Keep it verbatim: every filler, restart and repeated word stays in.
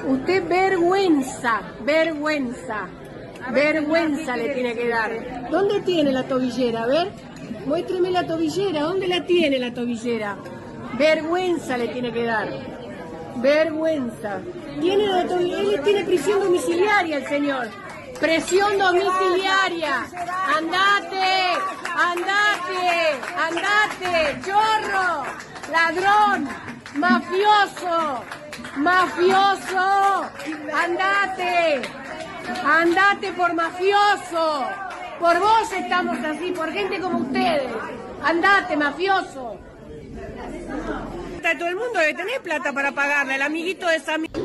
Usted vergüenza, vergüenza, vergüenza le tiene que dar. ¿Dónde tiene la tobillera? A ver, muéstreme la tobillera. ¿Dónde la tiene la tobillera? Vergüenza le tiene que dar. Vergüenza. Tiene la tobillera, él tiene prisión domiciliaria el señor. Presión domiciliaria. Andate, andate, andate, chorro, ladrón, mafioso, mafioso. Andate, andate por mafioso. Por vos estamos así, por gente como ustedes. Andate, mafioso. Todo el mundo debe tener plata para pagarle al amiguito de esa...